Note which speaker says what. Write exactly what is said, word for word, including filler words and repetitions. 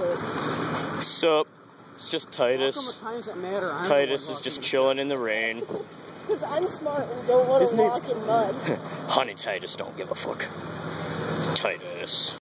Speaker 1: it.
Speaker 2: Sup? It's just Titus.
Speaker 1: How come at times that matter, I'm
Speaker 2: Titus is just chilling in the rain.
Speaker 3: Because I'm smart and don't want to walk in mud.
Speaker 2: Honey Titus don't give a fuck. Titus.